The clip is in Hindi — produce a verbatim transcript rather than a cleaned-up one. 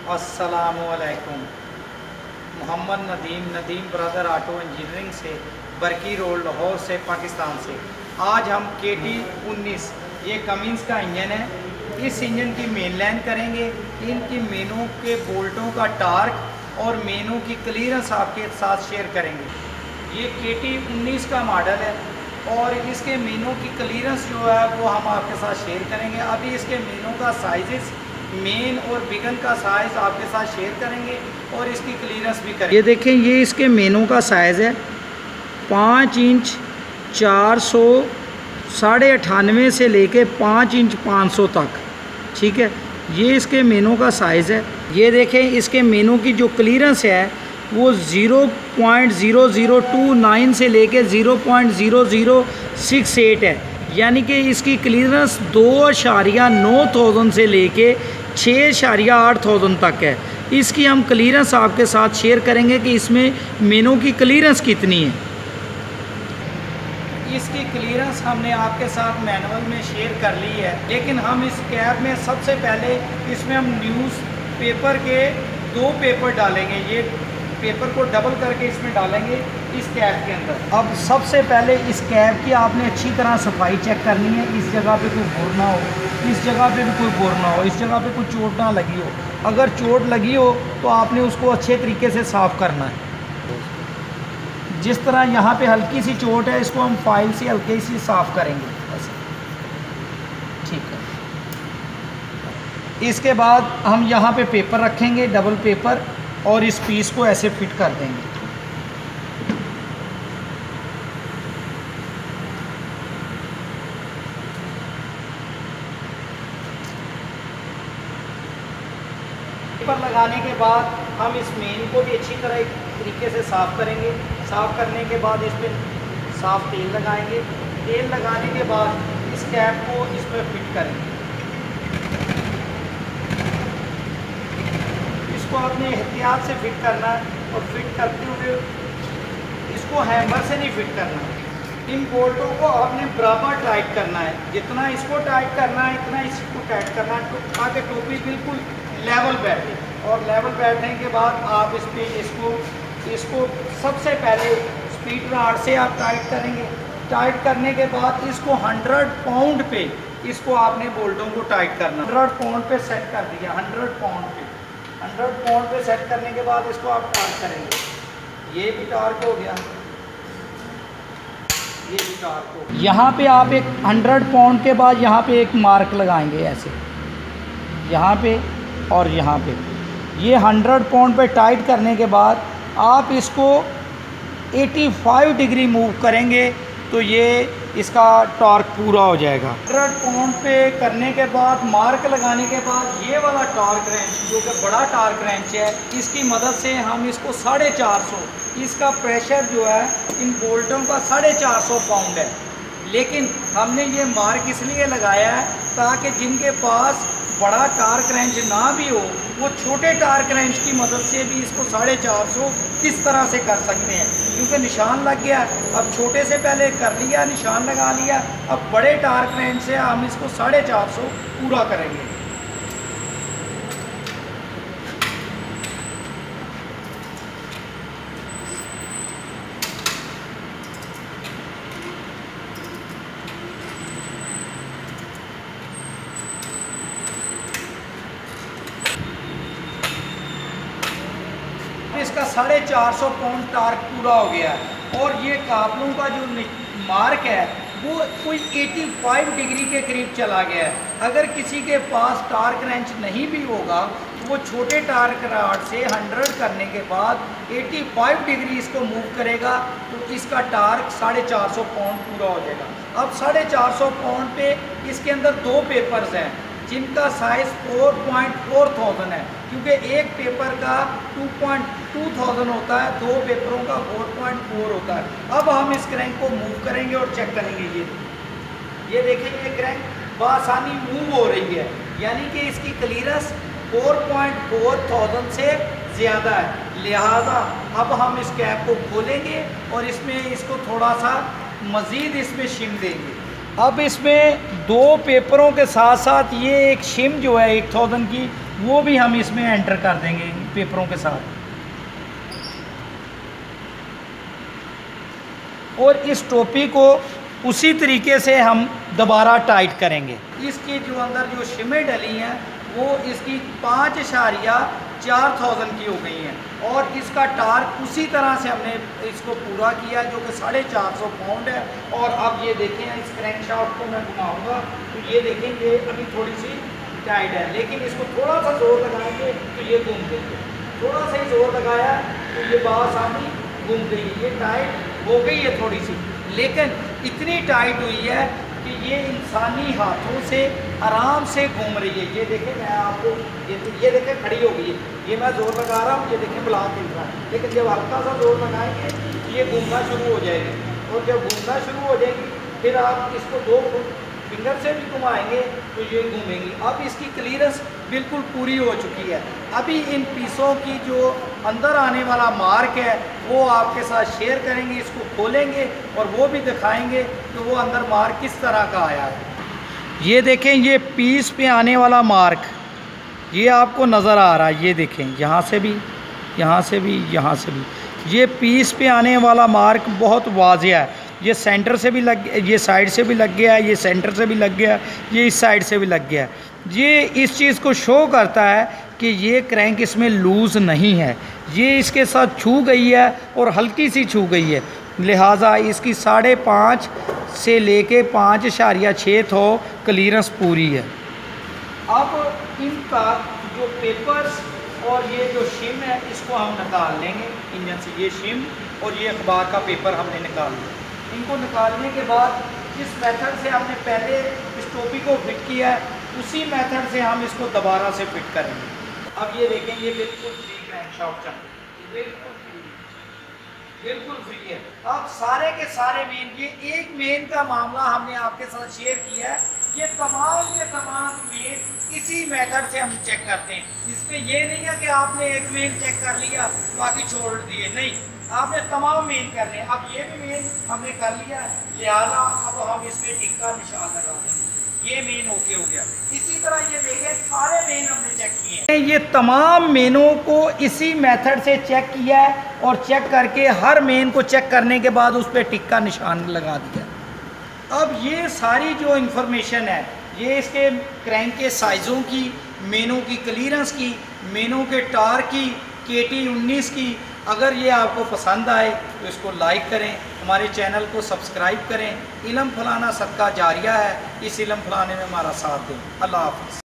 अस्सलामुअलैकुम। Mohammad Nadeem Nadeem brother auto engineering से, बरकी रोड लाहौर से, पाकिस्तान से। आज हम के टी उन्नीस ये कमिंस का इंजन है, इस इंजन की मेन लाइन करेंगे। इनकी मेनों के बोल्टों का टार्क और मेनों की क्लियरेंस आपके साथ शेयर करेंगे। ये के टी उन्नीस का मॉडल है और इसके मेनों की क्लियरेंस जो है वो हम आपके साथ शेयर करेंगे। अभी इसके मेनों का साइजेस, मेन और बिगन का साइज़ आपके साथ शेयर करेंगे और इसकी क्लियरेंस भी करेंगे। ये देखें, ये इसके मेनों का साइज़ है पाँच इंच चार सौ साढ़े अठानवे से लेके पाँच इंच पाँच सौ तक, ठीक है। ये इसके मेनों का साइज़ है। ये देखें, इसके मेनों की जो क्लियरेंस है वो zero point zero zero two nine से लेके zero point zero zero six eight है, यानी कि इसकी क्लियरेंस दो अशारिया नौ थाउजेंड से लेके छः अशारिया आठ थाउजेंड तक है। इसकी हम क्लियरेंस आपके साथ शेयर करेंगे कि इसमें मेनों की क्लियरेंस कितनी है। इसकी क्लियरेंस हमने आपके साथ मैनुअल में शेयर कर ली है, लेकिन हम इस कैब में सबसे पहले इसमें हम न्यूज़ पेपर के दो पेपर डालेंगे। ये पेपर को डबल करके इसमें डालेंगे इस कैब के अंदर। अब सबसे पहले इस कैब की आपने अच्छी तरह सफाई चेक करनी है। इस जगह पे कोई बोर ना हो, इस जगह पे भी कोई बोर ना हो, इस जगह पे कोई चोट ना लगी हो। अगर चोट लगी हो तो आपने उसको अच्छे तरीके से साफ़ करना है। जिस तरह यहाँ पे हल्की सी चोट है, इसको हम फाइल से हल्की सी साफ़ करेंगे ऐसे, ठीक है। इसके बाद हम यहाँ पे पेपर रखेंगे, डबल पेपर, और इस पीस को ऐसे फिट कर देंगे। पेपर लगाने के बाद हम इस मेन को भी अच्छी तरह एक तरीके से साफ़ करेंगे। साफ़ करने के बाद इस पर साफ़ तेल लगाएंगे। तेल लगाने के बाद इस कैप को इसमें फिट करेंगे। इसको आपने एहतियात से फिट करना है और फिट करते हुए इसको हैमर से नहीं फिट करना। इन बोल्टों को आपने बराबर टाइट करना है। जितना इसको टाइट करना है इतना इसको टाइट करना है, ताकि टोपी बिल्कुल लेवल बैठे। और लेवल बैठने के बाद आप इस पर इसको इसको सबसे पहले स्पीड राड से आप टाइट करेंगे। टाइट करने के बाद इसको हंड्रेड पाउंड पे इसको आपने बोल्टों को टाइट करना। हंड्रेड पाउंड पे सेट कर दिया, हंड्रेड पाउंड पे हंड्रेड पाउंड पे सेट करने के बाद इसको आप टार्क करेंगे। ये भी टार्क हो गया, ये भी टार्क हो गया। यहाँ पे आप एक हंड्रेड पाउंड के बाद यहाँ पे एक मार्क लगाएंगे ऐसे, यहाँ पे और यहाँ पे। ये हंड्रेड पाउंड पे टाइट करने के बाद आप इसको पचासी डिग्री मूव करेंगे तो ये इसका टॉर्क पूरा हो जाएगा। हंड्रेड पाउंड पे करने के बाद, मार्क लगाने के बाद, ये वाला टॉर्क रेंच जो कि बड़ा टॉर्क रेंच है, इसकी मदद से हम इसको साढ़े चार सौ, इसका प्रेशर जो है इन बोल्टों का साढ़े चार सौ पाउंड है। लेकिन हमने ये मार्क इसलिए लगाया है ताकि जिनके पास बड़ा टार्क रेंच ना भी हो, वो छोटे टार्क रेंच की मदद से भी इसको साढ़े चार सौ किस तरह से कर सकते हैं, क्योंकि निशान लग गया। अब छोटे से पहले कर लिया, निशान लगा लिया, अब बड़े टार्क रेंच से हम इसको साढ़े चार सौ पूरा करेंगे। इसका साढ़े चार सौ पाउंड टार्क पूरा हो गया है और ये काबलों का जो मार्क है वो कोई पचासी डिग्री के करीब चला गया है। अगर किसी के पास टार्क रेंच नहीं भी होगा तो वो छोटे टार्क राड से हंड्रेड करने के बाद पचासी डिग्री इसको मूव करेगा तो इसका टार्क साढ़े चार सौ पाउंड पूरा हो जाएगा। अब साढ़े चार सौ पाउंड पे इसके अंदर दो पेपर्स हैं जिनका size four point four thousand है, क्योंकि एक पेपर का टू पॉइंट टू थाउजेंड होता है, दो पेपरों का फोर पॉइंट फोर होता है। अब हम इस क्रैंक को मूव करेंगे और चेक करेंगे। ये ये देखें, ये क्रैंक बआसानी मूव हो रही है, यानी कि इसकी clearance four point four thousand से ज़्यादा है। लिहाजा अब हम इस कैप को खोलेंगे और इसमें इसको थोड़ा सा मज़ीद इसमें शिम देंगे। अब इसमें दो पेपरों के साथ साथ ये एक शिम जो है एक थाउजेंड की वो भी हम इसमें एंटर कर देंगे पेपरों के साथ। और इस टोपी को उसी तरीके से हम दोबारा टाइट करेंगे। इसकी जो अंदर जो शिमें डली हैं वो इसकी पाँच इशारिया चार थाउजेंड की हो गई हैं, और इसका टार्क उसी तरह से हमने इसको पूरा किया जो कि साढ़े चार सौ पाउंड है। और अब ये देखें, इस क्रैंक शाफ्ट को मैं घुमाऊँगा तो ये देखें ये अभी थोड़ी सी टाइट है, लेकिन इसको थोड़ा सा जोर लगाएंगे तो ये घूम गई। थोड़ा सा ही जोर लगाया तो ये बात सामने घूम गई। ये टाइट हो गई है थोड़ी सी, लेकिन इतनी टाइट हुई है कि ये इंसानी हाथों से आराम से घूम रही है। ये देखें, मैं आपको ये ये देखें खड़ी हो गई है। ये मैं जोर लगा रहा हूँ, ये देखें ब्लॉक हिल रहा है, लेकिन जब हल्का सा जोर लगाएंगे ये घूमना शुरू हो जाएगी। और जब घूमना शुरू हो जाएगी फिर आप इसको दो फिंगर से भी घुमाएंगे तो ये घूमेंगी। अब इसकी क्लीयरेंस बिल्कुल पूरी हो चुकी है। अभी इन पीसों की जो अंदर आने वाला मार्क है वो आपके साथ शेयर करेंगे, इसको खोलेंगे और वो भी दिखाएंगे कि वो अंदर मार्क किस तरह का आया है। ये देखें, ये पीस पे आने वाला मार्क ये आपको नज़र आ रहा है। ये देखें, यहाँ से भी, यहाँ से भी, यहाँ से भी, ये पीस पे आने वाला मार्क बहुत वाज़ेह है। ये सेंटर से भी लग, ये साइड से भी लग गया है, ये सेंटर से भी लग गया, ये इस साइड से भी लग गया। ये इस चीज़ को शो करता है कि ये क्रैंक इसमें लूज़ नहीं है, ये इसके साथ छू गई है और हल्की सी छू गई है, लिहाजा इसकी साढ़े पाँच से लेके पाँच इशारिया छः तो क्लीयरेंस पूरी है। अब इनका जो पेपर्स और ये जो शिम है इसको हम निकाल लेंगे इंजन से। ये शिम और ये अखबार का पेपर हमने निकाल लिया। इनको निकालने के बाद जिस मेथड से हमने पहले इस टोपी को फिट किया है उसी मेथड से हम इसको दोबारा से फिट करेंगे। अब ये देखें, ये बिल्कुल फ्री क्रैंक शाफ्ट है, बिल्कुल फ्री, बिल्कुल फ्री है। अब सारे के सारे मेन, ये एक मेन का मामला हमने आपके साथ शेयर किया है। ये तमाम के तमाम मेन इसी मेथड से हम चेक करते हैं। इसमें ये नहीं है कि आपने एक मेन चेक कर लिया बाकी छोड़ दिए, नहीं, आपने तमाम मेन करने। अब ये भी मेन हमने कर लिया, लिहाजा अब हम इसमें टिक का निशान लगा देंगे। ये मेन ओके हो गया। इसी तरह ये देखें, सारे मेन हमने चेक किए हैं। ये तमाम मेनों को इसी मेथड से चेक किया है और चेक करके हर मेन को चेक करने के बाद उस पर टिक का निशान लगा दिया। अब ये सारी जो इंफॉर्मेशन है ये इसके क्रैंक के साइज़ों की, मेनों की क्लीयरेंस की, मेनों के टार की, के टी उन्नीस की। अगर ये आपको पसंद आए तो इसको लाइक करें, हमारे चैनल को सब्सक्राइब करें। इल्म फलाना सदका जारिया है, इस इल्म फलाने में हमारा साथ दें। अल्लाह हाफ़िज़।